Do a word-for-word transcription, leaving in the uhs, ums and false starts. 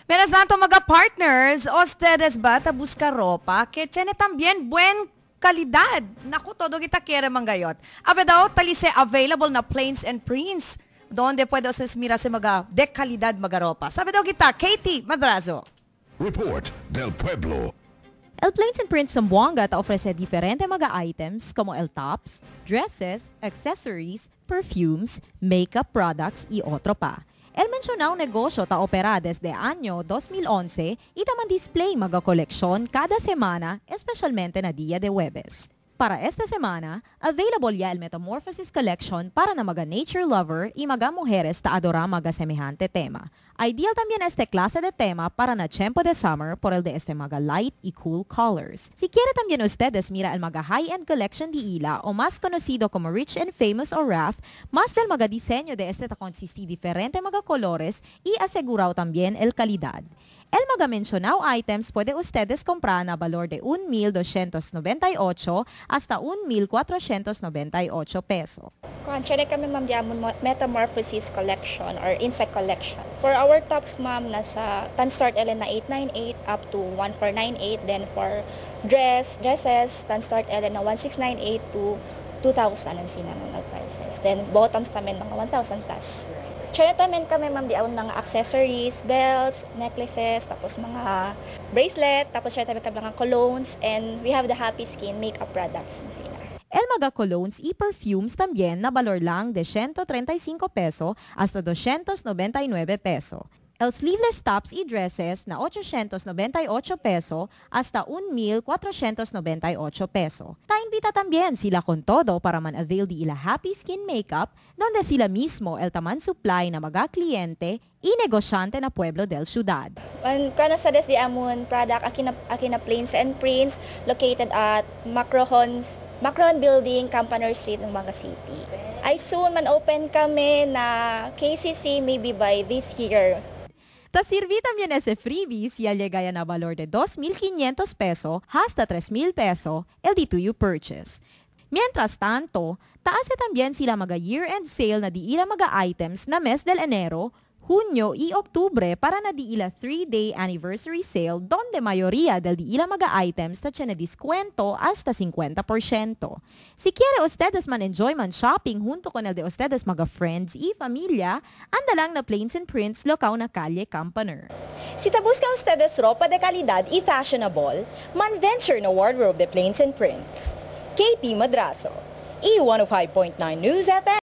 Menos nato mga partners, ustedes ba ta busca ropa que tiene también buen kalidad. Naku, todo kita quiere mangayot. Abe daw, talise available na plains and prints. Donde pwede ustedes mira sa mga de kalidad mga ropa. Sabi daw kita, Katie Madrazo. Report del Pueblo. El Plains and Prints Zamboanga ta ofrece diferente mga items como el tops, dresses, accessories, perfumes, makeup products y otro pa. El mencionado negosyo ta opera desde año dos mil once y taman display mga koleksyon kada semana, especialmente na Dia de Huwebes. Para esta semana, available ya el Metamorphosis Collection para na mga nature lover y mga mujeres ta adora mga semejante tema. Ideal también este clase de tema para na tiempo de summer por el de este mga light y cool colors. Si quiere también ustedes mira el mga high-end collection de Ila o más conocido como Rich and Famous o R A F, más del mga diseño de este ta consisti diferente mga colores y asegurado también el calidad. El mga mencionado items puede ustedes comprar na valor de one mil doscientos noventa y ocho hasta one mil cuatrocientos noventa y ocho peso. Kuhan, kami ma'am diamond Metamorphosis Collection or Insect Collection. For our tops ma'am, nasa tan start ellen na eight ninety-eight up to one four ninety-eight. Then for dress, dresses, tan start ellen na one six ninety-eight to two thousand ang sinamang prices. Then bottoms tamen mga one thousand plus. Charitamen kami ma'am diaon mga accessories, belts, necklaces, tapos mga bracelet, tapos charitamen kami mga colognes, and we have the Happy Skin makeup products ng sina. El mga colognes y perfumes también na valor lang de ciento treinta y cinco peso hasta doscientos noventa y nueve peso. El sleeveless tops y dresses na ochocientos noventa y ocho peso hasta one mil cuatrocientos noventa y ocho peso. Ta-invita también sila con todo para man-avail di ila Happy Skin Makeup, donde sila mismo el taman supply na mga kliyente y negosyante na pueblo del ciudad. Kana sa des di amon product akina akina Plains and Prints located at Macrohon Macrohon Building, Campanar Street, ng Manga City. I soon man open kami na K C C maybe by this year. Ta sirvi también ese freebies y llegaya na valor de dos mil quinientos peso hasta tres mil peso el di tuyo purchase. Mientras tanto, taase también sila mga year-end sale na di ila mga items na mes del enero, Hunyo y Oktubre para na di ila three-day anniversary sale donde mayoría del di ila mga items na tiene descuento hasta fifty percent. Si quiere ustedes man enjoy man shopping junto con el de ustedes mga friends y familia, anda lang na Plains and Prints locaw na Calle Campanar. Si te busca ustedes ropa de calidad y fashionable, man venture no wardrobe de Plains and Prints. Katie Madrazo, E one oh five point nine News F M.